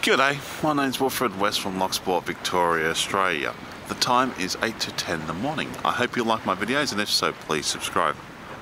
G'day, my name's Wilfred West from Locksport, Victoria, Australia. The time is 8 to 10 in the morning. I hope you like my videos, and if so, please subscribe.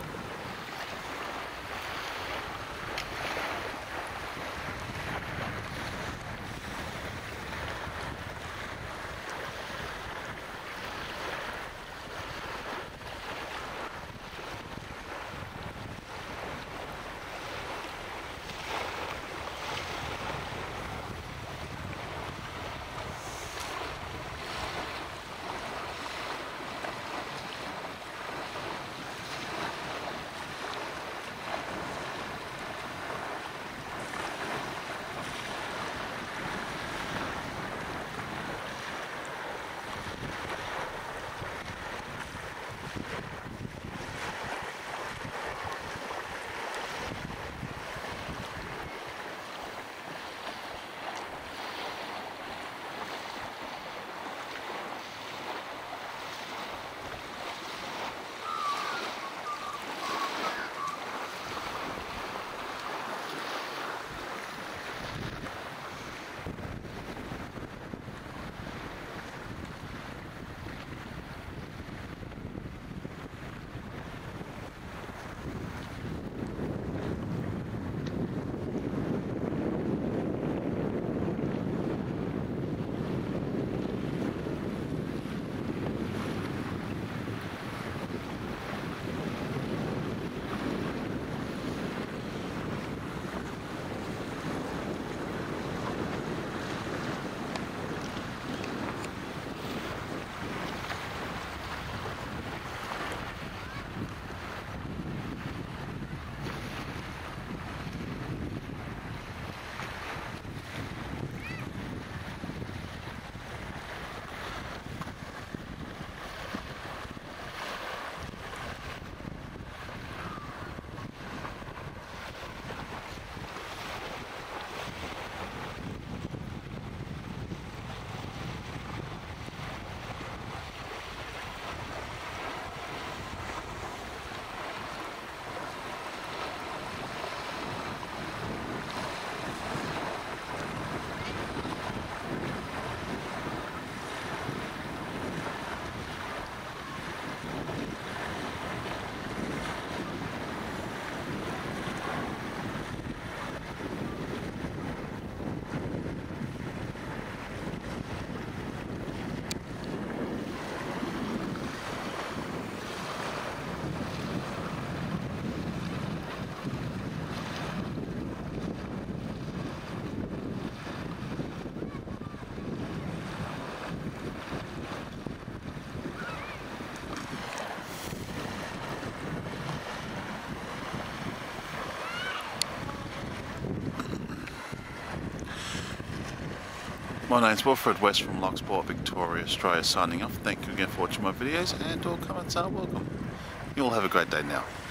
My name's Wilfred West from Locksport, Victoria, Australia, signing off. Thank you again for watching my videos, and all comments are welcome. You all have a great day now.